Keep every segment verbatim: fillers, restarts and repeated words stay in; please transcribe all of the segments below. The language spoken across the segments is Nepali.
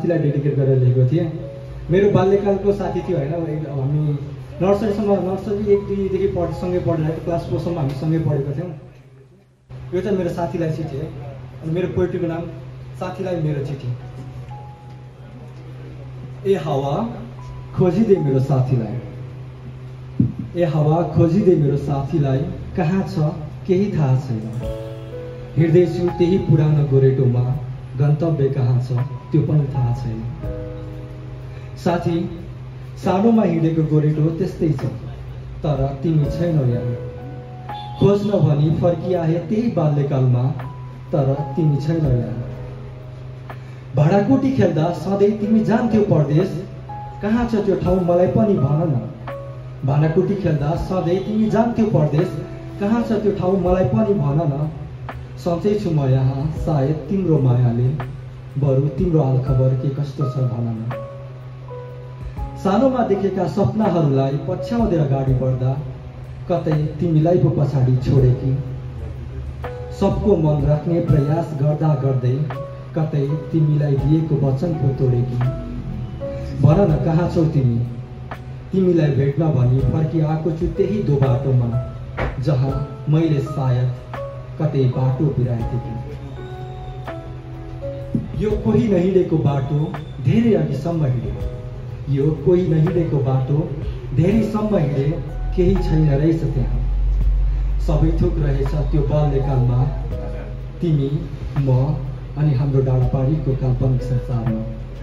साथीलाई डेडिकेट गरेर लेखेको थिएँ। मेरो बाल्यकालको साथी थियो होइन, हामी नर्सरीसम्म नर्सरी एक दुईदेखि पढ सँगै पढेर क्लास फोरसम्म हामी सँगै पढेको थियौँ। यो चाहिँ मेरो साथीलाई चिठी है। अनि मेरो पोइट्रीको नाम साथीलाई मेरो चिठी। ए हावा खोजिदे मेरो साथीलाई, ए हावा खोजिदे मेरो साथीलाई, कहाँ छ केही थाहा छैन। हिँड्दैछु त्यही पुरानो गोरेटोमा, गन्तव्य कहाँ छ त्यो पनि थाहा छैन। साथी सानोमा हिँडेको गोरेटो त्यस्तै छ, तर तिमी छैनौ यहाँ। खोज्न भनी फर्किआए त्यही बाल्यकालमा, तर तिमी छैनौ यहाँ। भाडाकुटी खेल्दा सधैँ तिमी जान्थ्यौ परदेश, कहाँ छ त्यो ठाउँ मलाई पनि भन न। भाडाकुटी खेल्दा सधैँ तिमी जान्थ्यौ परदेश, कहाँ छ त्यो ठाउँ मलाई पनि भन न। सधैँ छु म यहाँ सायद तिम्रो मायाले, बरु तिम्रो हालखबर के कस्तो छ भन न। सानोमा देखेका सपनाहरूलाई पछ्याउँदै अगाडि बढ्दा, कतै तिमीलाई पो पछाडि छोडेकी। सबको मन राख्ने प्रयास गर्दा गर्दै, कतै तिमीलाई दिएको वचन पो तोडेकी। भन न कहाँ छौ तिमी, तिमीलाई भेट्न भनी फर्किआएको छु त्यही दो बाटोमा, जहाँ मैले सायद कतै बाटो बिराएकी थिएँ। यो कोही नहिँडेको बाटो धेरै अघिसम्म हिँडे, यो कोही नहिँडेको बाटो धेरैसम्म हिँडे, केही छैन रहेछ त्यहाँ। सबै थोक रहेछ त्यो बाल्यकालमा, तिमी म अनि हाम्रो डाँडापाडीको काल्पनिक संसारमा।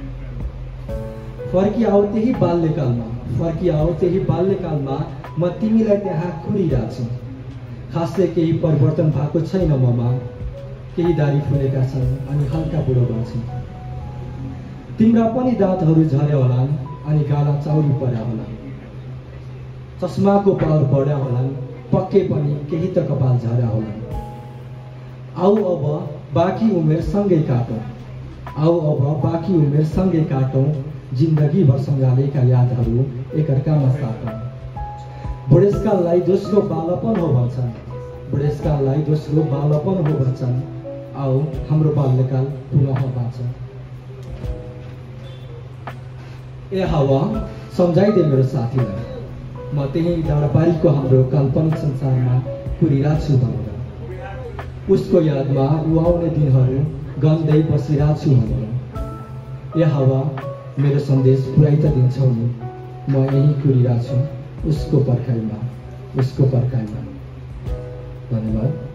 फर्किआऊ त्यही बाल्यकालमा, फर्किआऊ त्यही बाल्यकालमा, म तिमीलाई त्यहाँ कुरिरहेको छु। खासै केही परिवर्तन भएको छैन ममा, केही दारी फुलेका छन् अनि हल्का बुढो भएको छु। तिम्रा पनि दाँतहरू झर्या होलान् अनि गाला चाउरी पर्या होला। चस्माको पावर बढ्या होलान्, पक्कै पनि केही त कपाल झर्या होला। आऊ अब बाँकी उमेर सँगै काटौँ, आऊ अब बाँकी उमेर सँगै काटौँ, जिन्दगीभर सँगालेका यादहरू एकअर्कामा साटौँ। बुढेसकाललाई दोस्रो बालपन हो भन्छन्, बुढेसकाललाई दोस्रो बालपन हो भन्छन्, आऊ हाम्रो बाल्यकाल पुनः बाँचौँ। ए हावा सम्झाइदे मेरो साथीलाई, म त्यही डाँडापारीको हाम्रो काल्पनिक संसारमा कुरिरहेको छु भनेर। उसको यादमा ऊ आउने दिनहरू गन्दै बसिरहेको छु भनेर। ए हावा मेरो सन्देश पुर्याइ त दिन्छौ नि, म यही कुरिरहेको छु उसको पर्खाइमा, उसको पर्खाइमा। धन्यवाद।